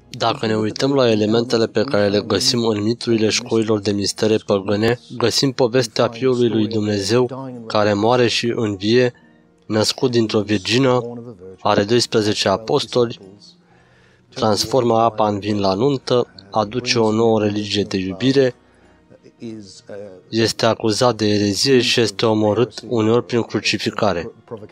Dacă ne uităm la elementele pe care le găsim în miturile școlilor de mistere păgâne, găsim povestea Fiului lui Dumnezeu, care moare și învie, născut dintr-o virgină, are 12 apostoli, transformă apa în vin la nuntă, aduce o nouă religie de iubire, este acuzat de erezie și este omorât uneori prin crucificare.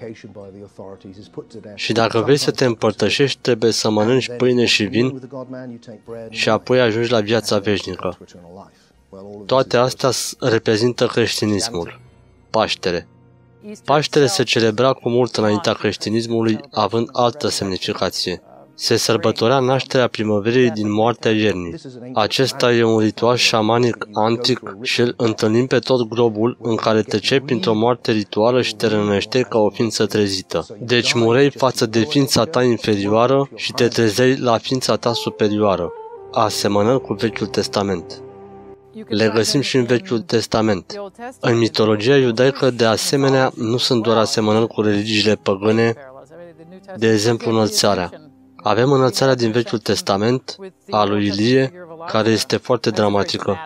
Și dacă vrei să te împărtășești, trebuie să mănânci pâine și vin și apoi ajungi la viața veșnică. Toate astea reprezintă creștinismul. Paștele. Paștele se celebra cu mult înaintea creștinismului, având altă semnificație. Se sărbătorea nașterea primăverii din moartea iernii. Acesta e un ritual șamanic antic și îl întâlnim pe tot globul, în care treceai printr-o moarte rituală și te răneșteai ca o ființă trezită. Deci mureai față de ființa ta inferioară și te trezeai la ființa ta superioară, asemănând cu Vechiul Testament. Le găsim și în Vechiul Testament. În mitologia iudaică, de asemenea, nu sunt doar asemănări cu religiile păgâne, de exemplu înălțarea. Avem înălțarea din Vechiul Testament, a lui Ilie, care este foarte dramatică.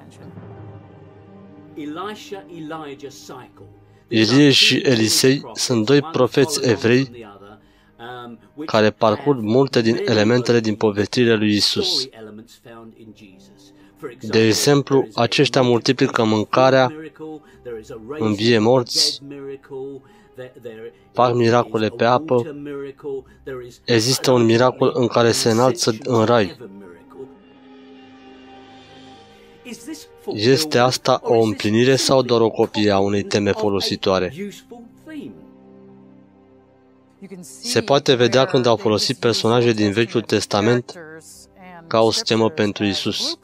Ilie și Elisei sunt doi profeți evrei care parcurg multe din elementele din povestirea lui Isus. De exemplu, aceștia multiplică mâncarea, învie morți, fac miracole pe apă, există un miracol în care se înalță în rai. Este asta o împlinire sau doar o copie a unei teme folositoare? Se poate vedea când au folosit personaje din Vechiul Testament ca o schemă pentru Isus.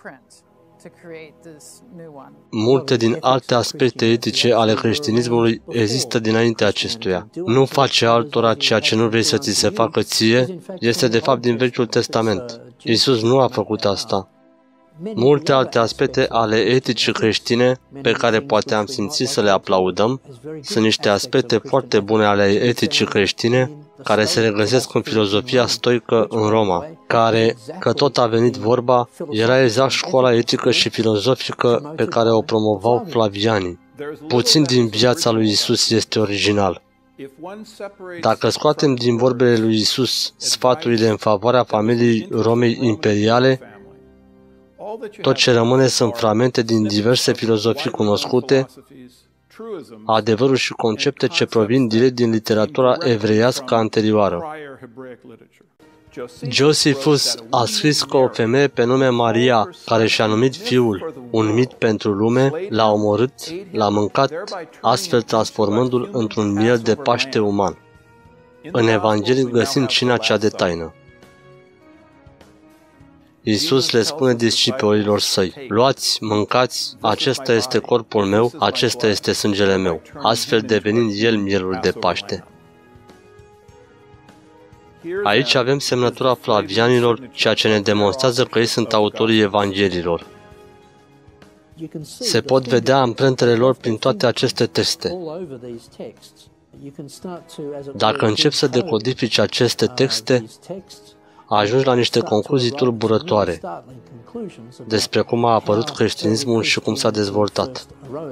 Multe din alte aspecte etice ale creștinismului există dinainte acestuia. Nu face altora ceea ce nu vrei să ți se facă ție, este de fapt din Vechiul Testament. Isus nu a făcut asta. Multe alte aspecte ale eticii creștine, pe care poate am simțit să le aplaudăm, sunt niște aspecte foarte bune ale eticii creștine, care se regăsesc în filozofia stoică în Roma, care, că tot a venit vorba, era exact școala etică și filozofică pe care o promovau flavianii. Puțin din viața lui Isus este original. Dacă scoatem din vorbele lui Isus sfaturile în favoarea familiei Romei imperiale, tot ce rămâne sunt fragmente din diverse filozofii cunoscute, adevăruri și concepte ce provin direct din literatura evreiască anterioară. Josephus a scris că o femeie pe nume Maria, care și-a numit fiul un mit pentru lume, l-a omorât, l-a mâncat, astfel transformându-l într-un miel de Paște uman. În Evanghelie găsim cina cea de taină. Iisus le spune discipolilor săi: luați, mâncați, acesta este corpul meu, acesta este sângele meu, astfel devenind el mielul de Paște. Aici avem semnătura flavianilor, ceea ce ne demonstrează că ei sunt autorii Evangheliilor. Se pot vedea amprentele lor prin toate aceste texte. Dacă începi să decodifici aceste texte, ajungi la niște concluzii tulburătoare despre cum a apărut creștinismul și cum s-a dezvoltat.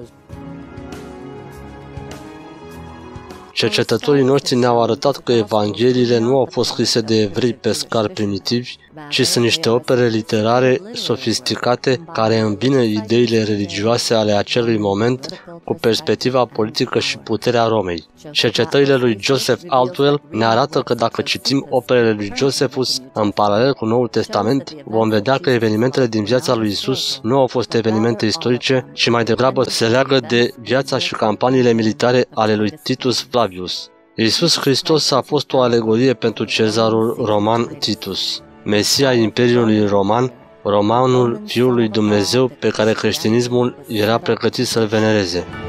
Cercetătorii noștri ne-au arătat că Evangheliile nu au fost scrise de evrei pescari primitivi, ci sunt niște opere literare sofisticate care îmbină ideile religioase ale acelui moment cu perspectiva politică și puterea Romei. Cercetările lui Joseph Altwell ne arată că dacă citim operele lui Josephus în paralel cu Noul Testament, vom vedea că evenimentele din viața lui Isus nu au fost evenimente istorice, ci mai degrabă se leagă de viața și campaniile militare ale lui Titus Flavius. Iisus Hristos a fost o alegorie pentru cezarul roman Titus, Mesia Imperiului Roman, romanul Fiul lui Dumnezeu pe care creștinismul era pregătit să-l venereze.